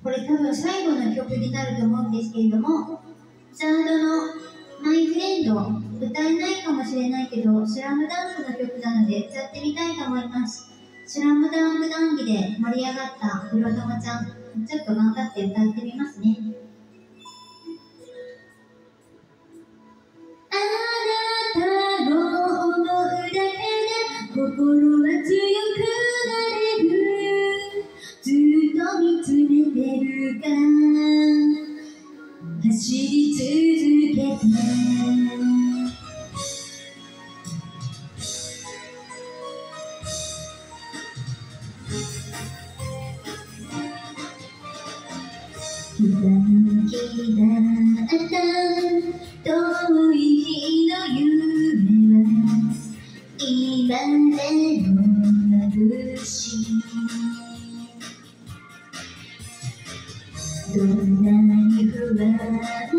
これ多分最後の曲になると思うんですけれども、ザードのマイフレンド、歌えないかもしれないけど、スラムダンクの曲なので歌ってみたいと思います。スラムダンク談義で盛り上がった黒友ちゃん、ちょっと頑張って歌ってみますね。あなたを思うだけで心は強くなれる。ずっと見つめてるから走り続けて。ひらめきだった遠い日の夢は今でも眩しい。どんなに不安が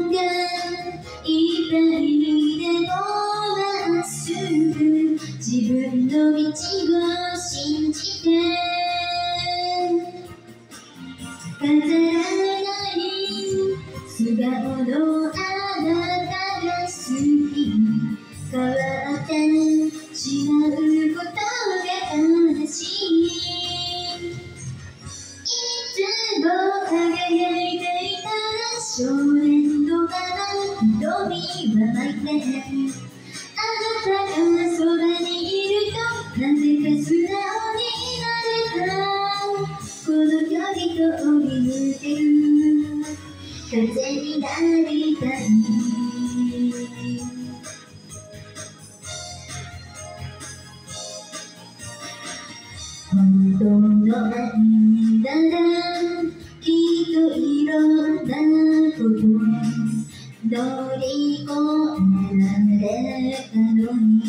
いっぱいでもまっすぐ自分の道を信じて。飾らない素顔のあなたが好き。変わってしまうことが悲しい。いつも輝いていた少年のまま瞳は巻いて。あなたがそばにいるとなぜか素直になれた。この距離と折り抜ける風になりたい。本当の愛ならきっといろんなこと乗り越えられたのに。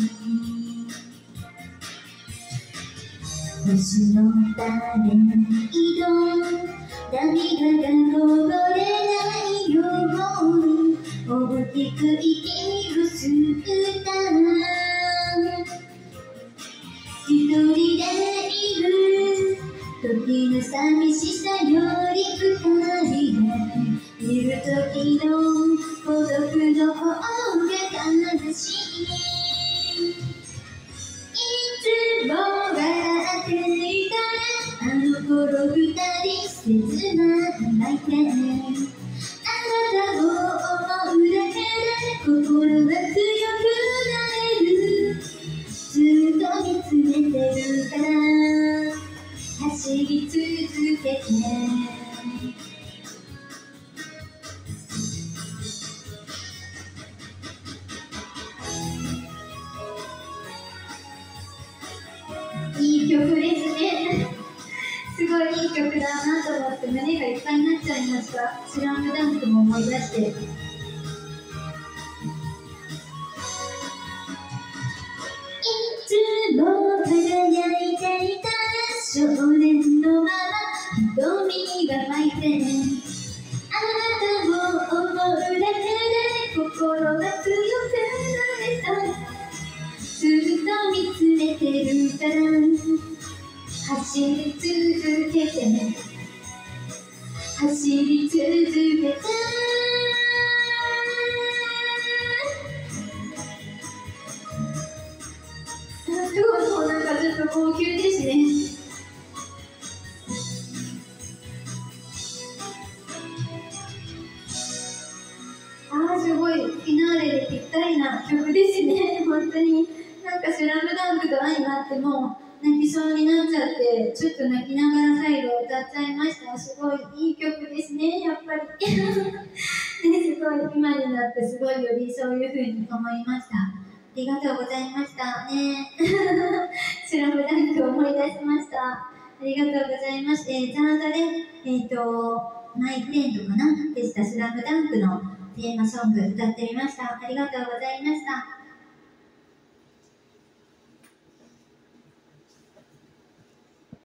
星の種色涙がこぼれないように大きく息を吸った。一人でいる時の寂しさより二人でいる時の孤独の方が悲しい。いつも笑っていたらあの頃二人切ない相手。あなたを思うだけで心は強くなれる。ずっと見つめてるから走り続けて。いい曲ですね。すごいいい曲だなと思って胸がいっぱいになっちゃいました。スラムダンクも思い出して。いつも輝いていた少年のまま瞳が巻いて。あなたを思うだけで心が強くなれた。ずっと見つめてるから走り続けて。走り続けて。今日もなんかちょっと高級ですね。すごいフィナーレでぴったりな曲ですね。本当になんかスラムダンクと相まってもう泣きそうになっちゃって、ちょっと泣きながら最後歌っちゃいました。すごいいい曲ですね、やっぱり。ね、すごい今になってすごいよりそういう風に思いました。ありがとうございましたね。スラムダンクを思い出しました。ありがとうございまして、ザードでマイフレンドかなでしたスラムダンクのテーマソング歌ってみました。ありがとうございました。